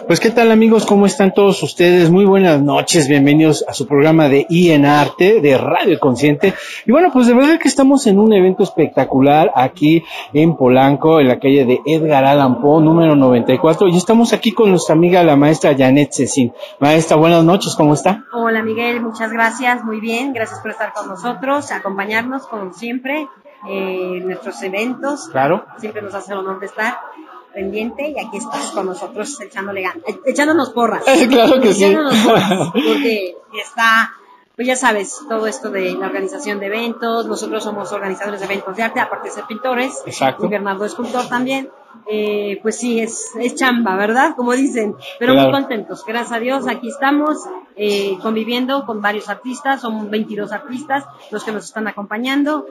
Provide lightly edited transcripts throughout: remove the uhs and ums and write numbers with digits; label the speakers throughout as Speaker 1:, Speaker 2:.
Speaker 1: Pues qué tal amigos, ¿cómo están todos ustedes? Muy buenas noches, bienvenidos a su programa de I en Arte, de Radio Consciente. Y bueno, pues de verdad que estamos en un evento espectacular aquí en Polanco, en la calle de Edgar Allan Poe, número 94. Y estamos aquí con nuestra amiga, la maestra Janet Cecín. Maestra, buenas noches, ¿cómo está?
Speaker 2: Hola Miguel, muchas gracias, muy bien, gracias por estar con nosotros, acompañarnos como siempre en nuestros eventos.
Speaker 1: Claro.
Speaker 2: Siempre nos hace el honor de estar pendiente y aquí estás con nosotros echándonos porras.
Speaker 1: Claro que sí.
Speaker 2: Echándonos porras, porque está, pues ya sabes, todo esto de la organización de eventos. Nosotros somos organizadores de eventos de arte, aparte de ser pintores.
Speaker 1: Exacto.
Speaker 2: Y Bernardo escultor también. Pues sí, es chamba, ¿verdad? Como dicen, pero
Speaker 1: claro.
Speaker 2: Muy contentos, gracias a Dios, aquí estamos conviviendo con varios artistas, son 22 artistas los que nos están acompañando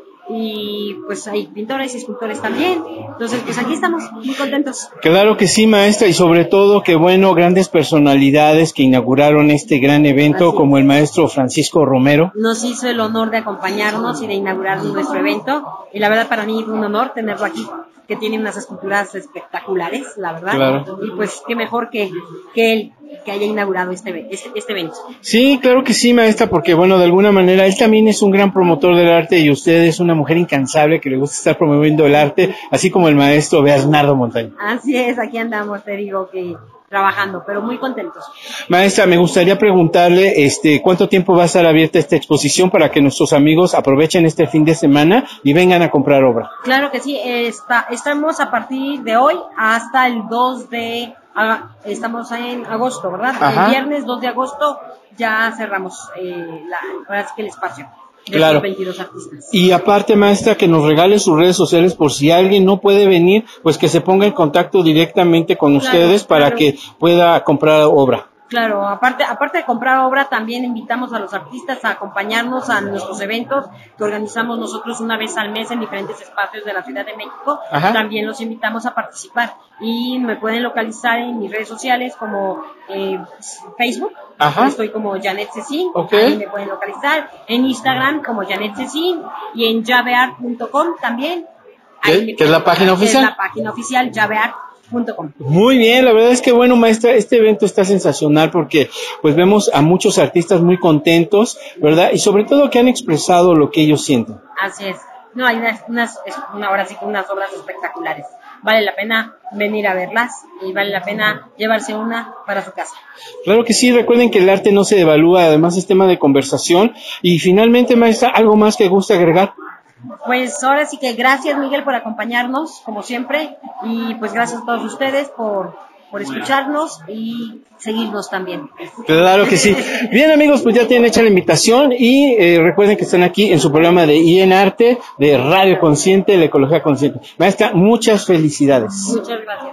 Speaker 2: y pues hay pintores y escultores también, entonces pues aquí estamos muy contentos.
Speaker 1: Claro que sí, maestra, y sobre todo que bueno, grandes personalidades que inauguraron este gran evento, como el maestro Francisco Romero.
Speaker 2: Nos hizo el honor de acompañarnos y de inaugurar nuestro evento, y la verdad para mí fue un honor tenerlo aquí, que tiene unas esculturas espectaculares, la verdad.
Speaker 1: Claro.
Speaker 2: Y pues qué mejor que él que haya inaugurado este evento.
Speaker 1: Sí, claro que sí, maestra, porque bueno, de alguna manera él también es un gran promotor del arte y usted es una mujer incansable que le gusta estar promoviendo el arte, así como el maestro Bernardo Montaño.
Speaker 2: Así es, aquí andamos, te digo que trabajando, pero muy contentos.
Speaker 1: Maestra, me gustaría preguntarle, ¿cuánto tiempo va a estar abierta esta exposición para que nuestros amigos aprovechen este fin de semana y vengan a comprar obra?
Speaker 2: Claro que sí, estamos a partir de hoy hasta el 2 de... estamos en agosto, ¿verdad?
Speaker 1: Ajá.
Speaker 2: El viernes 2 de agosto ya cerramos ahora sí que el espacio. De
Speaker 1: claro.
Speaker 2: Los 22 artistas.
Speaker 1: Y aparte, maestra, que nos regale sus redes sociales por si alguien no puede venir, pues que se ponga en contacto directamente con ustedes para que pueda comprar obra.
Speaker 2: Claro, aparte de comprar obra, también invitamos a los artistas a acompañarnos a nuestros eventos que organizamos nosotros una vez al mes en diferentes espacios de la Ciudad de México.
Speaker 1: Ajá.
Speaker 2: También los invitamos a participar y me pueden localizar en mis redes sociales como Facebook.
Speaker 1: Ajá.
Speaker 2: Estoy como Janet Cecín,
Speaker 1: okay.
Speaker 2: Ahí me pueden localizar, en Instagram como Janet Cecín y en llaveart.com también.
Speaker 1: ¿Qué es la página oficial?
Speaker 2: Es la página oficial, llaveart.com.
Speaker 1: Muy bien, la verdad es que bueno, maestra, este evento está sensacional porque pues vemos a muchos artistas muy contentos, ¿verdad? Y sobre todo que han expresado lo que ellos sienten.
Speaker 2: Así es. No, hay unas obras espectaculares. Vale la pena venir a verlas y vale la pena llevarse una para su casa.
Speaker 1: Claro que sí, recuerden que el arte no se devalúa, además es tema de conversación. Y finalmente, maestra, ¿algo más que guste agregar?
Speaker 2: Pues ahora sí que gracias, Miguel, por acompañarnos, como siempre, y pues gracias a todos ustedes por escucharnos y seguirnos también.
Speaker 1: Claro que sí. Bien, amigos, pues ya tienen hecha la invitación y recuerden que están aquí en su programa de I en Arte, de Radio Consciente, la Ecología Consciente. Maestra, muchas felicidades.
Speaker 2: Muchas gracias.